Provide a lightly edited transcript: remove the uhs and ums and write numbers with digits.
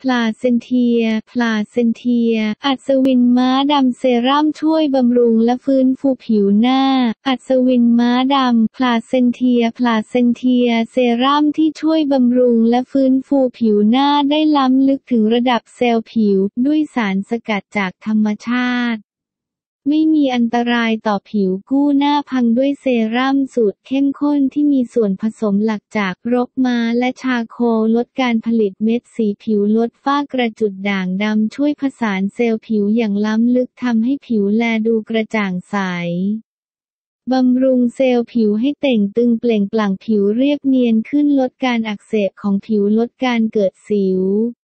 พลาเซนเทียอัศวินม้าดำเซรั่มช่วยบำรุงและฟื้นฟูผิวหน้าอัศวินม้าดำพลาเซนเทียเซรั่มที่ช่วยบำรุงและฟื้นฟูผิวหน้าได้ล้ำลึกถึงระดับเซลล์ผิวด้วยสารสกัดจากธรรมชาติไม่มีอันตรายต่อผิวกู้หน้าพังด้วยเซรั่มสูตรเข้มข้นที่มีส่วนผสมหลักจากรกม้าและชาโคลดการผลิตเม็ดสีผิวลดฝ้ากระจุดด่างดำช่วยผสานเซลล์ผิวอย่างล้ำลึกทำให้ผิวแลดูกระจ่างใสบำรุงเซลล์ผิวให้เต่งตึงเปล่งปลั่งผิวเรียบเนียนขึ้นลดการอักเสบของผิวลดการเกิดสิว